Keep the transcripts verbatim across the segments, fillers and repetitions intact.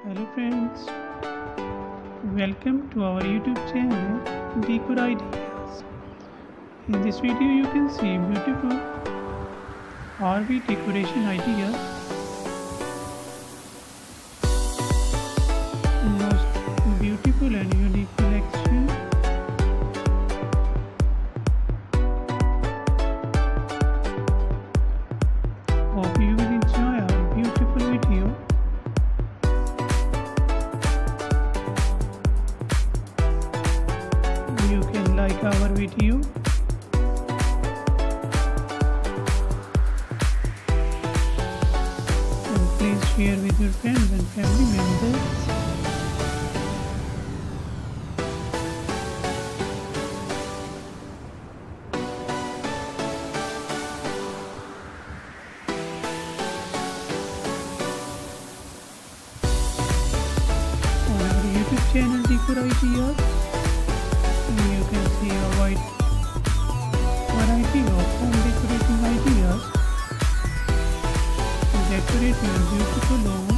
Hello friends, welcome to our YouTube channel Decor Ideas. In this video you can see beautiful R V decoration ideas. Most beautiful and unique collection. Hope you will enjoy our beautiful video. You can like our video, and please share with your friends and family members. On our YouTube channel Decor Ideas, you can see a wide variety of home decorating ideas. Decorate your beautiful home.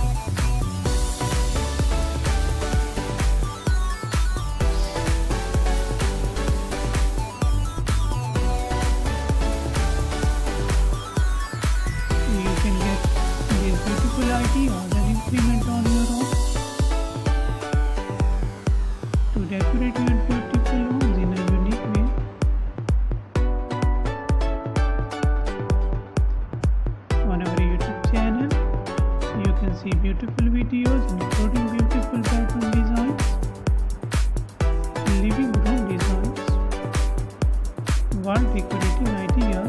You can get these beautiful ideas and implement on your own to decorate your beautiful homes in a unique way. On our YouTube channel, you can see beautiful videos including beautiful bedroom designs, living room designs, wall decorating ideas,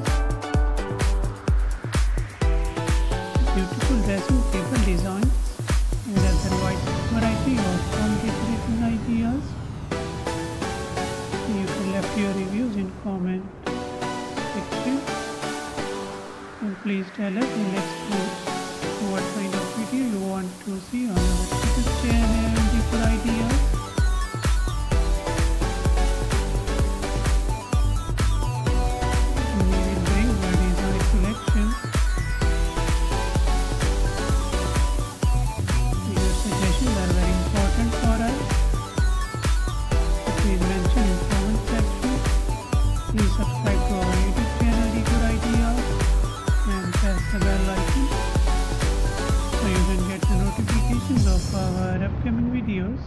beautiful dressing table designs, and other wide variety of home decorating ideas. You can left your reviews in comment section, and please tell us in next week what kind of video you want to see on our YouTube channel Decor Ideas. We will bring the design collection. Your suggestions are very important for us. Please mention in comment section. Please subscribe to our YouTube channel Decor Ideas and press the bell icon so you can get the notifications of our upcoming videos.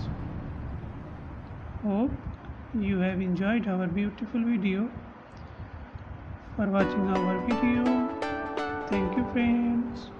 Hope you have enjoyed our beautiful video. For watching our video, thank you friends.